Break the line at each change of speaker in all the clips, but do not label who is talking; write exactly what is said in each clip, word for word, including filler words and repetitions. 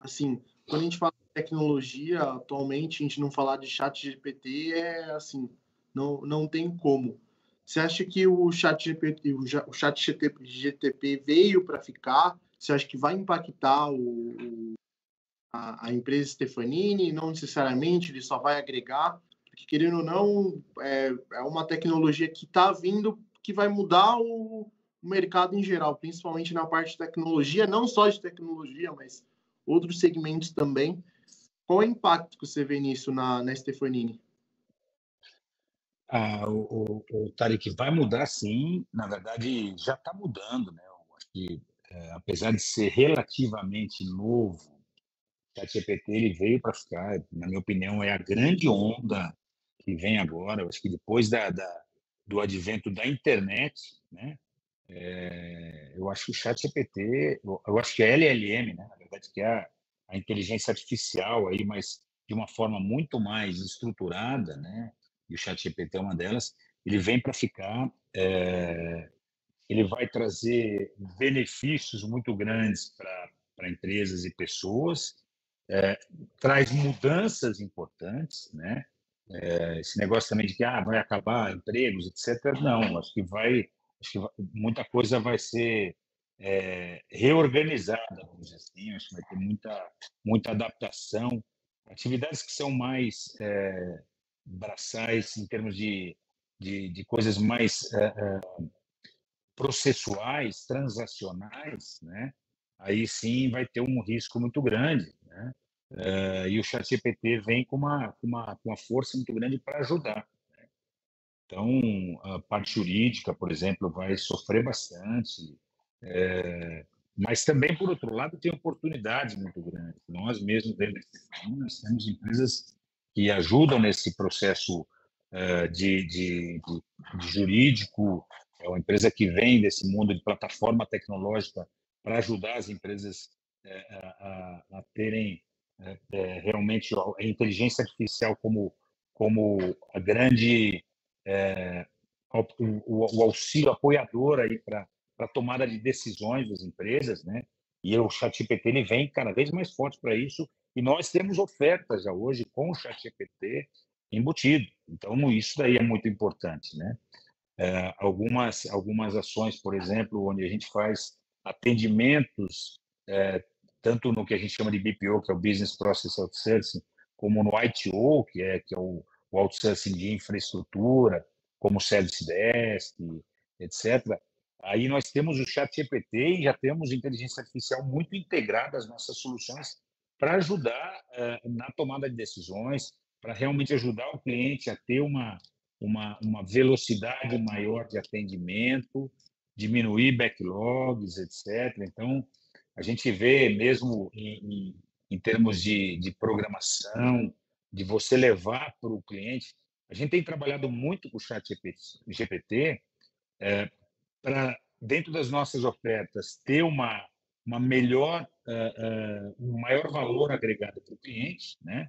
assim, quando a gente fala de tecnologia, atualmente, a gente não falar de ChatGPT é, assim, não não tem como. Você acha que o ChatGPT o ja o ChatGTP veio para ficar? Você acha que vai impactar o o a a empresa Stefanini? Não necessariamente, ele só vai agregar? Porque, querendo ou não, é é uma tecnologia que está vindo, que vai mudar o o mercado em geral, principalmente na parte de tecnologia, não só de tecnologia, mas outros segmentos também. Qual é o impacto que você vê nisso na na Stefanini?
Ah, o o o Tarek, vai mudar sim, na verdade já está mudando, né, eu acho que, eh, apesar de ser relativamente novo, o ChatGPT ele veio para ficar, na minha opinião é a grande onda que vem agora, eu acho que depois da da do advento da internet, né, eh, eu acho que o ChatGPT, eu eu acho que a L L M, né, na verdade, que é a a inteligência artificial aí, mas de uma forma muito mais estruturada, né, e o ChatGPT é uma delas, ele vem para ficar, eh, ele vai trazer benefícios muito grandes para para empresas e pessoas, eh, traz mudanças importantes, né, eh, esse negócio também de que, ah, vai acabar empregos, etcétera, não, acho que vai acho que vai muita coisa vai ser, eh, reorganizada, vamos dizer assim, acho que vai ter muita muita adaptação, atividades que são mais, eh, braçais em termos de de de coisas mais, eh eh, processuais, transacionais, né, aí sim vai ter um risco muito grande, né, eh, e o ChatGPT vem com uma com uma com uma força muito grande para ajudar, né. Então, a parte jurídica, por exemplo, vai sofrer bastante, eh, mas também, por outro lado, tem oportunidades muito grandes. Nós mesmos, dentro da Stefanini, nós temos empresas que ajudam nesse processo, hã, de de de de jurídico, é uma empresa que vem desse mundo de plataforma tecnológica para ajudar as empresas, eh, a a a terem, eh eh, realmente a a inteligência artificial como como a grande, eh, o o o auxílio apoiador aí para para tomada de decisões das empresas, né, e o ChatGPT ele vem cada vez mais forte para isso, e nós temos ofertas já hoje com o ChatGPT embutido, então isso daí é muito importante, né. Eh, algumas algumas ações, por exemplo, onde a gente faz atendimentos, eh, tanto no que a gente chama de B P O, que é o Business Process Outsourcing, como no I T O, que é que é o o outsourcing de infraestrutura, como o Service Desk, etcétera. Aí nós temos o ChatGPT e já temos inteligência artificial muito integrada às nossas soluções para ajudar, eh, na tomada de decisões, para realmente ajudar o cliente a ter uma uma uma velocidade maior de atendimento, diminuir backlogs, etcétera. Então, a gente vê mesmo em em em termos de de programação, de você levar para o cliente, a gente tem trabalhado muito com o ChatGPT G P T, eh, para dentro das nossas ofertas ter uma uma melhor, hã hã, um maior valor agregado para o cliente, né,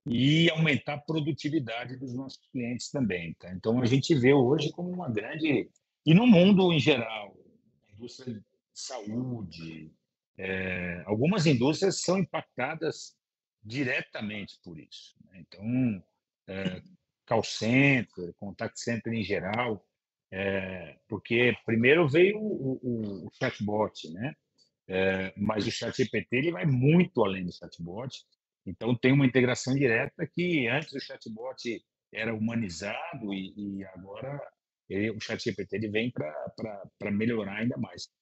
e aumentar a produtividade dos nossos clientes também, tá. Então a gente vê hoje como uma grande e no mundo em geral, indústria de saúde, eh, algumas indústrias são impactadas diretamente por isso, né. Então, eh, call center, contact center em geral, eh, porque primeiro veio o o o chatbot, né, eh, mas o ChatGPT ele vai muito além do chatbot, então tem uma integração direta que antes o chatbot era humanizado e e agora, eh, o ChatGPT ele vem para pra pra melhorar ainda mais.